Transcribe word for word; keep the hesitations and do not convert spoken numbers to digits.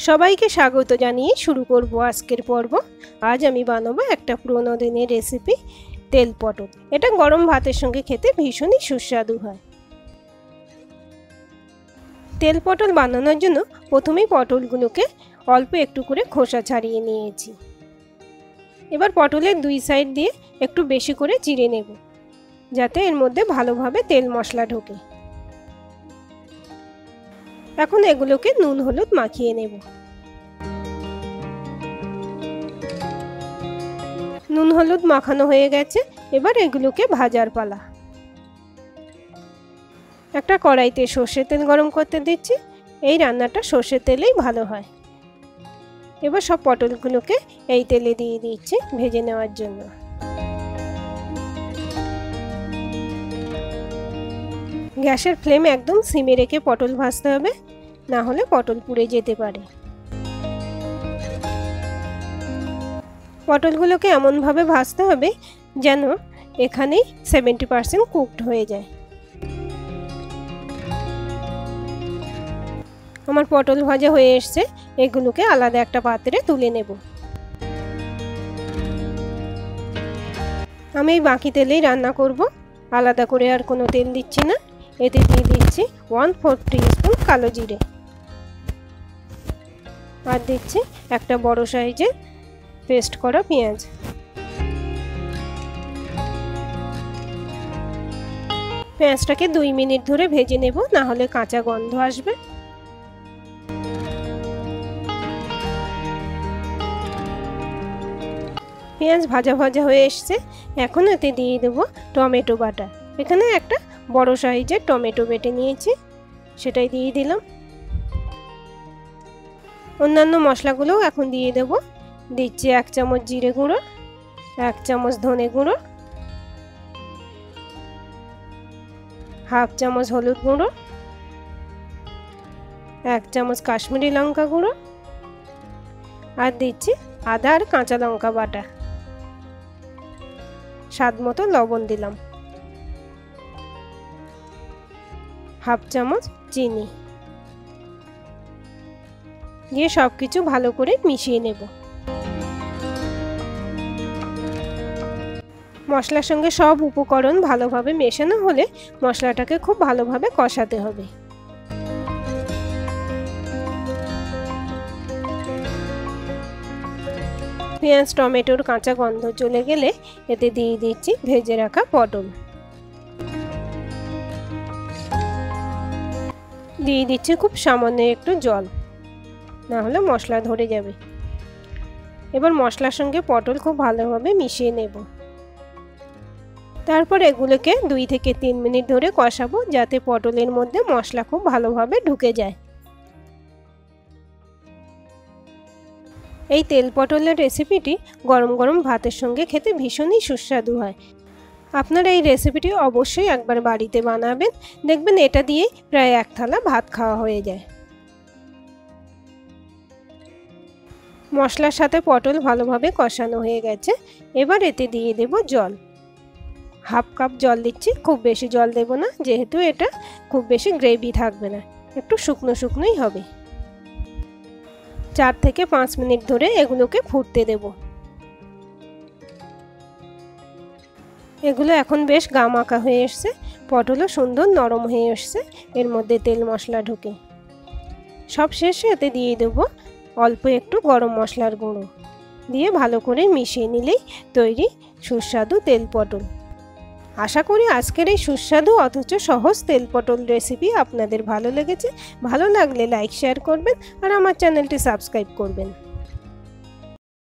সবাইকে স্বাগত জানিয়ে শুরু করব আজকের পর্ব। আজ আমি বানাবো একটা পুরনো দিনের রেসিপি, তেল পটল। এটা গরম ভাতের সঙ্গে খেতে ভীষণই সুস্বাদু হয়। তেল পটল বানানোর জন্য প্রথমেই পটলগুলোকে অল্প একটু করে খোসা ছাড়িয়ে নিয়েছি। এবার পটলের দুই সাইড দিয়ে একটু বেশি করে চিড়ে নেব, যাতে এর মধ্যে ভালোভাবে তেল মশলা ঢোকে। এখন এগুলোকে নুন হলুদ মাখিয়ে নেব। নুন হলুদ মাখানো হয়ে গেছে, এবার এগুলোকে ভাজার পালা। একটা কড়াইতে সর্ষের তেল গরম করতে দিচ্ছি। এই রান্নাটা সর্ষের তেলেই ভালো হয়। এবার সব পটলগুলোকে এই তেলে দিয়ে দিচ্ছি ভেজে নেওয়ার জন্য। গ্যাসের ফ্লেম একদম সিমে রেখে পটল ভাজতে হবে, না হলে পটল পুড়ে যেতে পারে। পটলগুলোকে এমনভাবে ভাজতে হবে যেন এখানেই সেভেন্টি পার্সেন্ট কুকড হয়ে যায়। আমার পটল ভাজা হয়ে এসছে, এগুলোকে আলাদা একটা পাত্রে তুলে নেব। আমি এই বাকি তেলেই রান্না করব, আলাদা করে আর কোনো তেল দিচ্ছি না। এতে দিয়ে দিচ্ছি ওয়ান ফোর টিস্পুন কালো জিরে, আর দিচ্ছি একটা বড় সাইজের পেস্ট করা পেঁয়াজ। পেঁয়াজটাকে দুই মিনিট ধরে ভেজে নেব, না হলে কাঁচা গন্ধ আসবে। পেঁয়াজ ভাজা ভাজা হয়ে এসছে, এখন এতে দিয়ে দেব টমেটো বাটা। এখানে একটা বড় সাইজের টমেটো বেটে নিয়েছি, সেটাই দিয়ে দিলাম। অন্যান্য মশলাগুলোও এখন দিয়ে দেব। দিচ্ছি এক চামচ জিরে গুঁড়ো, এক চামচ ধনে গুঁড়ো, হাফ চামচ হলুদ গুঁড়ো, এক চামচ কাশ্মীরি লঙ্কা গুঁড়ো, আর দিচ্ছি আদা আর কাঁচা লঙ্কা বাটা। স্বাদ মতো লবণ দিলাম, হাফ চামচ চিনি দিয়ে সব কিছু ভালো করে মিশিয়ে নেব। মশলার সঙ্গে সব উপকরণ ভালোভাবে মেশানো হলে মশলাটাকে খুব ভালোভাবে কষাতে হবে। পেঁয়াজ টমেটোর কাঁচা গন্ধ চলে গেলে এতে দিয়ে দিচ্ছি ভেজে রাখা পটল। দিয়ে দিচ্ছি খুব সামান্য একটু জল, না হলে মশলা ধরে যাবে। এবার মশলার সঙ্গে পটল খুব ভালোভাবে মিশিয়ে নেব। তারপর এগুলোকে দুই থেকে তিন মিনিট ধরে কষাবো, যাতে পটলের মধ্যে মশলা খুব ভালোভাবে ঢুকে যায়। এই তেল পটলের রেসিপিটি গরম গরম ভাতের সঙ্গে খেতে ভীষণই সুস্বাদু হয়। আপনারা এই রেসিপিটি অবশ্যই একবার বাড়িতে বানাবেন, দেখবেন এটা দিয়ে প্রায় এক থালা ভাত খাওয়া হয়ে যায়। মশলার সাথে পটল ভালোভাবে কষানো হয়ে গেছে, এবার এতে দিয়ে দেব জল। হাফ কাপ জল দিচ্ছি, খুব বেশি জল দেব না, যেহেতু এটা খুব বেশি গ্রেভি থাকবে না, একটু শুকনো শুকনোই হবে। চার থেকে পাঁচ মিনিট ধরে এগুলোকে ফুটতে দেব। এগুলো এখন বেশ গামাখা হয়ে এসছে, পটলও সুন্দর নরম হয়ে এসছে, এর মধ্যে তেল মশলা ঢুকে। সব শেষে এতে দিয়ে দেব অল্প একটু গরম মশলার গুঁড়ো, দিয়ে ভালো করে মিশিয়ে নিলেই তৈরি সুস্বাদু তেল পটল। আশা করি আজকের এই সুস্বাদু অথচ সহজ তেল পটল রেসিপি আপনাদের ভালো লেগেছে। ভালো লাগলে লাইক শেয়ার করবেন আর আমার চ্যানেলটি সাবস্ক্রাইব করবেন।